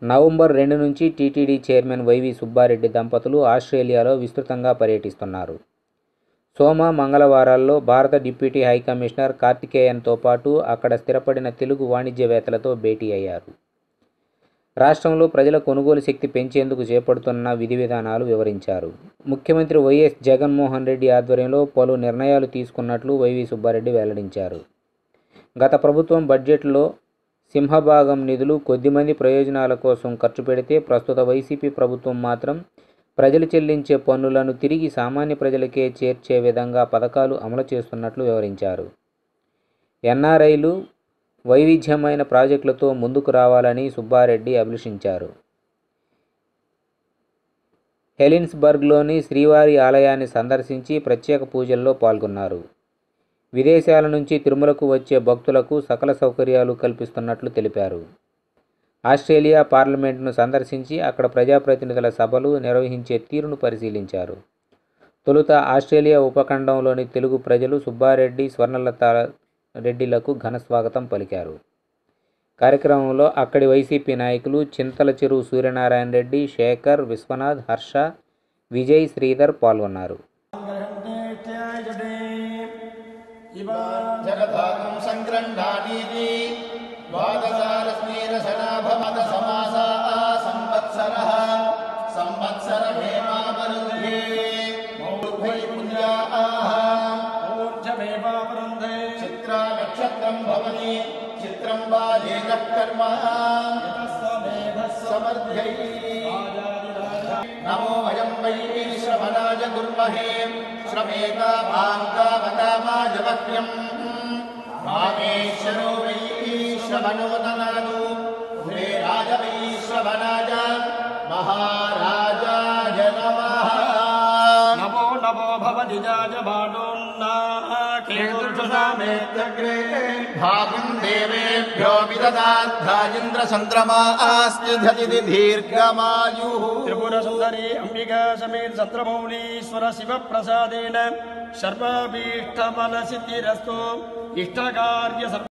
November 2 నుంచి TTD chairman YV Subbareddy దంపతులు ఆస్ట్రేలియాలో విస్తృతంగా పర్యటిస్తున్నారు. సోమ, మంగళవారాల్లో భారత డిప్యూటీ హైకమిషనర్ కార్తికేయన్తో పాటు అక్కడ స్థిరపడిన తెలుగు వాణిజ్యవేత్తలతో భేటీ అయ్యారు. రాష్ట్రంలో ప్రజల కొనుగోలు శక్తి పెంచేందుకు చేపడుతున్న విధి విధానాలు వివరించారు. ముఖ్యమంత్రి వైఎస్ జగన్మోహన్ రెడ్డి ఆధ్వర్యంలో పలు నిర్ణయాలు తీసుకున్నట్లు వైవి సుబ్బారెడ్డి వెల్లడించారు. గత ప్రభుత్వం బడ్జెట్లో సింహభాగం నిధులు కొద్దిమంది ప్రయోజనాల కోసం ఖర్చు పెడితే ప్రస్తుత వైసీపీ ప్రభుత్వం మాత్రం ప్రజలు చెల్లించే పన్నులను తిరిగి సామాన్య ప్రజలకే చేర్చే విధంగా పథకాలు అమలు చేస్తున్నట్లు వివరించారు. ఎన్ఆర్ఐలు వైవిధ్యమైన ప్రాజెక్టులతో ముందుకు రావాలని సుబ్బారెడ్డి అభిలషించారు. హెలిన్స్బర్గ్లోని శ్రీవారి ఆలయాన్ని సందర్శించి ప్రత్యేక పూజల్లో పాల్గొన్నారు. విదేశాల నుంచి తిరుమలకు వచ్చే భక్తులకు సకల సౌకర్యాలు కల్పిస్తున్నట్లు తెలిపారు. ఆస్ట్రేలియా పార్లమెంటును సందర్శించి అక్కడ ప్రజాప్రతినిధుల సభలు నిర్వహించే తీరును పరిశీలించారు. తొలుత ఆస్ట్రేలియా ఉపఖండంలోని తెలుగు ప్రజలు సుబ్బారెడ్డి, స్వర్ణలత రెడ్డిలకు ఘన స్వాగతం పలికారు. కార్యక్రమంలో అక్కడి వైసీపీ నాయకులు చింతల చెరువు సూర్యనారాయణ రెడ్డి, శేఖర్, విశ్వనాథ్, హర్ష, విజయ్, శ్రీధర్ పాల్గొన్నారు. नमो वयं वै श्रवणाय गुर्महे श्रमेता भाङ्गावतामाय वक्यं मामेश्वरो वै श्रवणो ददातु उमे राज वै श्रवणाय महाराजाय नमः नमो नमो भवदिजाय भाणोन्नाकेतुषामेत्यग्रे भागं देवेभ्यो विददाद्धायिन्द्र चन्द्रमास्तिधति दीर्घमायुः त्रिपुरसुन्दरी अंबिका समेत चन्द्रमौलीश्वर शिवप्रसादेन सर्वाभीष्टफलसिद्धिरस्तु इष्टकार्य